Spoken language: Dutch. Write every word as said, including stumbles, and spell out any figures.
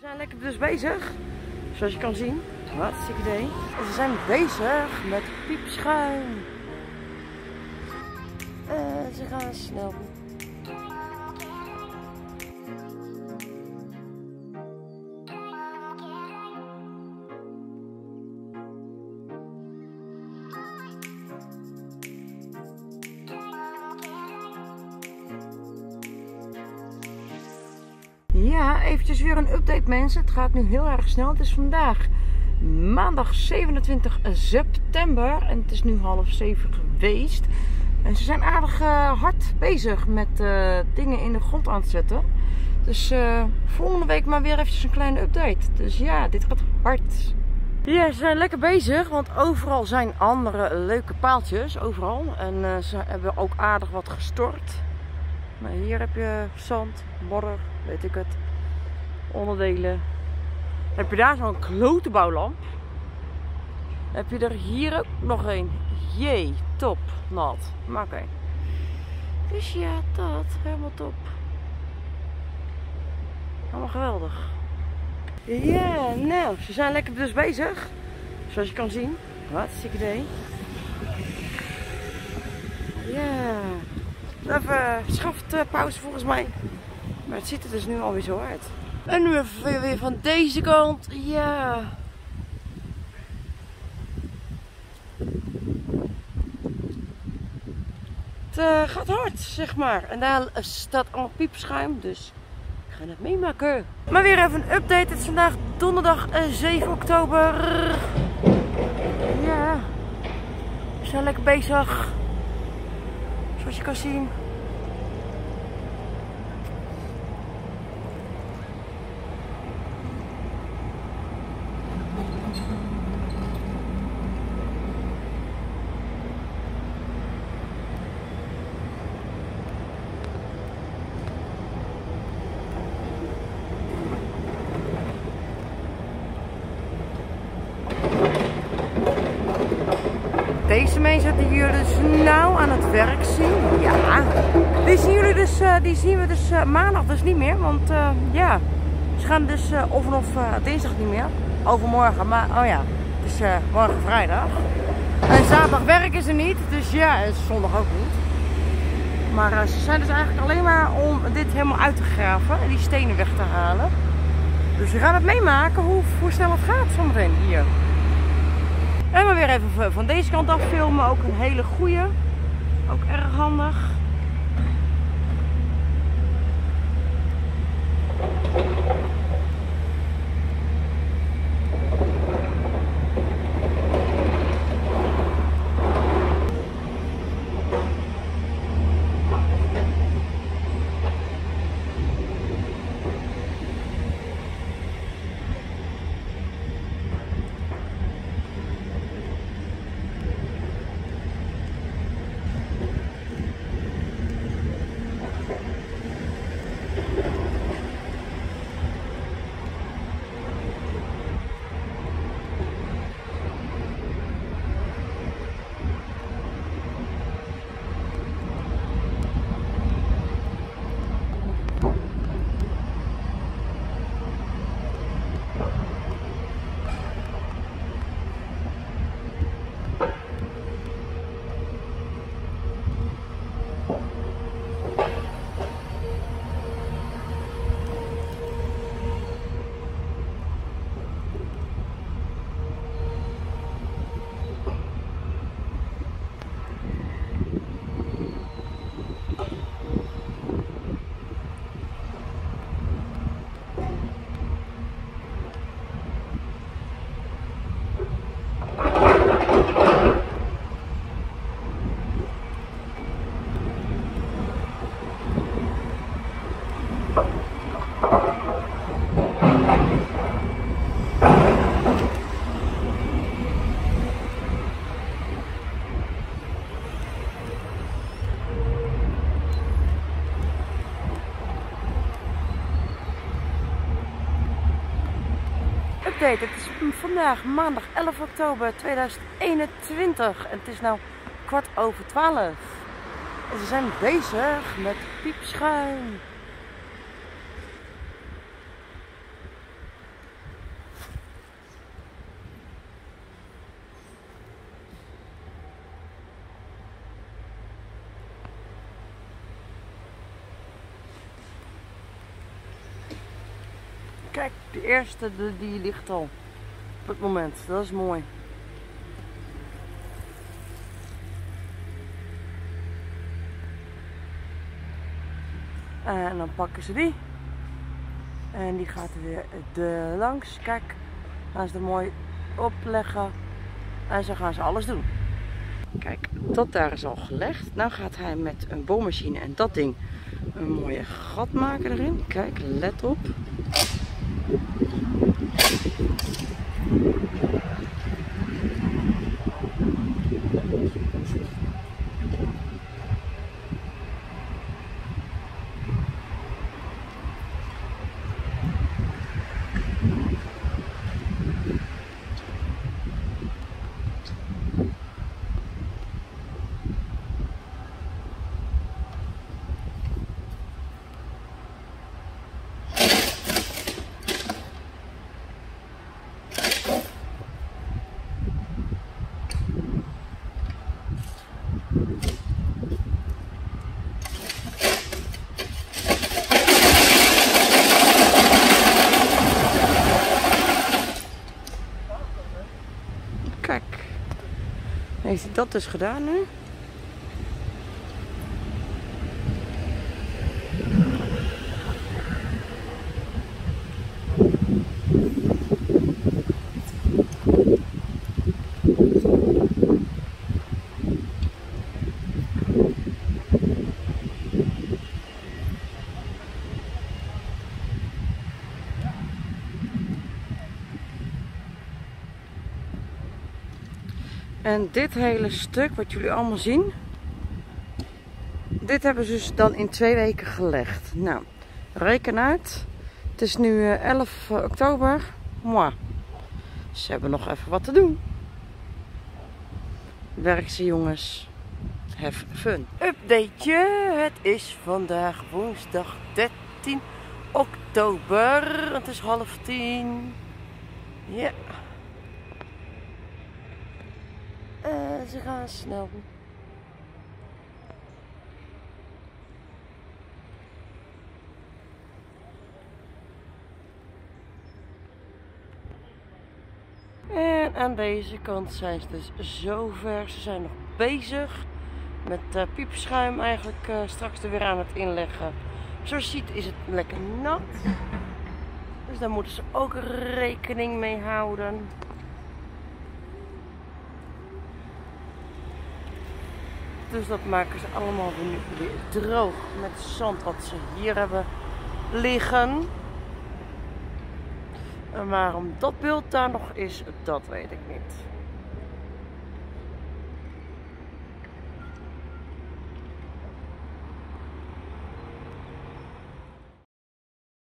We zijn lekker dus bezig, zoals je kan zien. Hartstikke idee. En ze zijn bezig met piepschuim. En ze gaan snel. Ja, eventjes weer een update mensen. Het gaat nu heel erg snel. Het is vandaag maandag zevenentwintig september en het is nu half zeven geweest. En ze zijn aardig uh, hard bezig met uh, dingen in de grond aan te zetten. Dus uh, volgende week maar weer eventjes een kleine update. Dus ja, dit gaat hard. Ja, ze zijn lekker bezig, want overal zijn andere leuke paaltjes. Overal. En uh, ze hebben ook aardig wat gestort. Maar hier heb je zand, modder, weet ik het, onderdelen. Dan heb je daar zo'n klote bouwlamp. Dan heb je er hier ook nog een. Jee, top, nat. Maar oké. Okay. Dus ja, dat, helemaal top. Helemaal geweldig. Ja, nou, ze zijn lekker dus bezig. Zoals je kan zien. Hartstikke idee. Ja. Even schaftpauze volgens mij. Maar het ziet er dus nu alweer zo uit. En nu even weer van deze kant. Ja. Het uh, gaat hard, zeg maar. En daar staat allemaal piepschuim. Dus ik ga het meemaken. Maar weer even een update. Het is vandaag donderdag zeven oktober. Ja. We zijn lekker bezig. Zoals je kan zien. Deze mensen die jullie dus nou aan het werk zien, ja, die zien jullie dus, uh, die zien we dus uh, maandag dus niet meer, want uh, ja, ze gaan dus uh, of of uh, dinsdag niet meer, overmorgen, maar oh ja, het is uh, morgen vrijdag. En zaterdag werken ze niet, dus ja, en zondag ook niet. Maar uh, ze zijn dus eigenlijk alleen maar om dit helemaal uit te graven en die stenen weg te halen. Dus we gaan het meemaken hoe, hoe snel het gaat zometeen hier. En we weer even van deze kant af filmen, ook een hele goeie. Ook erg handig. Het is vandaag maandag elf oktober tweeduizend eenentwintig en het is nu kwart over twaalf. En ze zijn bezig met piepschuim. Kijk, de eerste die ligt al op het moment. Dat is mooi. En dan pakken ze die. En die gaat er weer de langs. Kijk, gaan ze er mooi opleggen. En zo gaan ze alles doen. Kijk, dat daar is al gelegd. Nou gaat hij met een boormachine en dat ding een mooie gat maken erin. Kijk, let op. Kijk, heeft hij dat dus gedaan nu? En dit hele stuk, wat jullie allemaal zien, dit hebben ze dus dan in twee weken gelegd. Nou, reken uit. Het is nu elf oktober. Mwah. Ze hebben nog even wat te doen. Werk ze jongens. Have fun. Updateje. Het is vandaag woensdag dertien oktober. Het is half tien. Ja. Uh, ze gaan snel. En aan deze kant zijn ze dus zover. Ze zijn nog bezig met uh, piepschuim eigenlijk uh, straks er weer aan het inleggen. Zoals je ziet is het lekker nat. Dus daar moeten ze ook rekening mee houden. Dus dat maken ze allemaal weer, weer droog met zand wat ze hier hebben liggen. En waarom dat beeld daar nog is, dat weet ik niet.